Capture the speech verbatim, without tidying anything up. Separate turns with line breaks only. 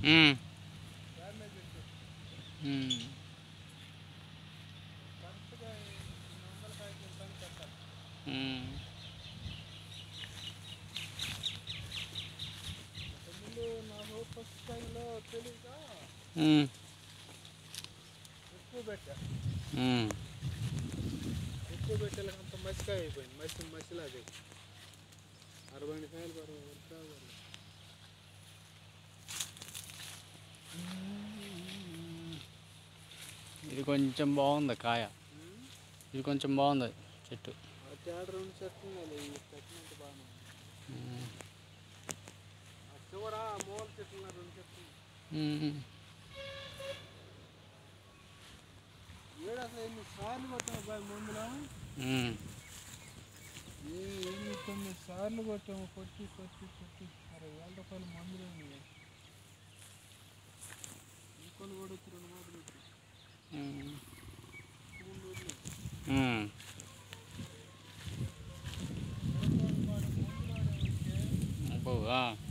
ఉమ్.
Damage వచ్చేసి
ఉమ్.
కరెక్ట్గా రెండు వందల కాయకి టన్ కట్టాలి.
ఉమ్.
ముందు నాకు ఫస్ట్ టైంలో తెలియక
ఉమ్.
ఎక్కువ పెట్టా.
ఉమ్.
ఎక్కువ పెట్టేలాగా అంత మసికాయ అయిపోయింది. మసి మసిలాగా అరవై కాయలు అరవై వరకు.
ఇది కొంచెం బాగుంది కాయ. ఇది కొంచెం బాగుంది చెట్టు.
ఆ తేడా రెండు చెట్లు ఉన్నాయి. ఈ చెట్టు బాగానే ఉంది. ఆ చివర మూల చెట్లు రెండు చెట్లు ఏడు అసలు ఎన్ని సార్లు కొట్టాము బాయ్ మందులో. ఏ ఎనిమిది తొమ్మిది సార్లు కొట్టాము. కొట్టి కొట్టి కొట్టి అరవై వేల రూపాయలు మందులు అయినాయి. ఇంకొన్ని కూడా వచ్చి రెండు మాటలు వచ్చి
అబ్బో.